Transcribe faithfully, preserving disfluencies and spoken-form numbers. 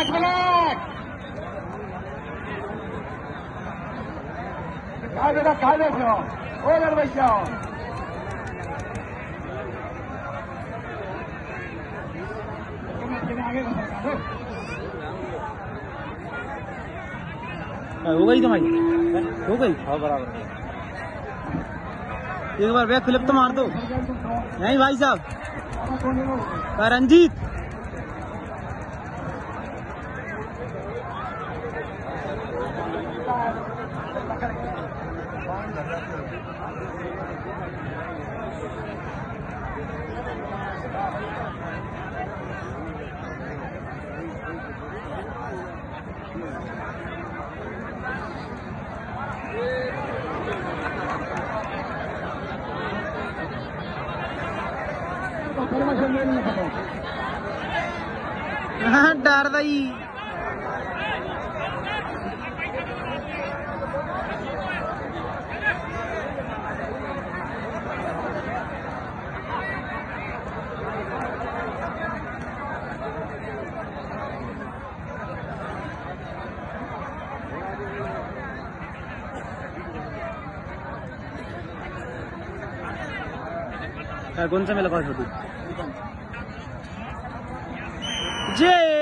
पांच मिनट काय बेटा काय देखो ओ लड़वैया हो गई तुम्हारी हो गई। हाँ बराबर। एक बार बैक फ्लिप तो मार दो। नहीं भाई साहब रंजीत डर दई कौन सा मेला छोटू जे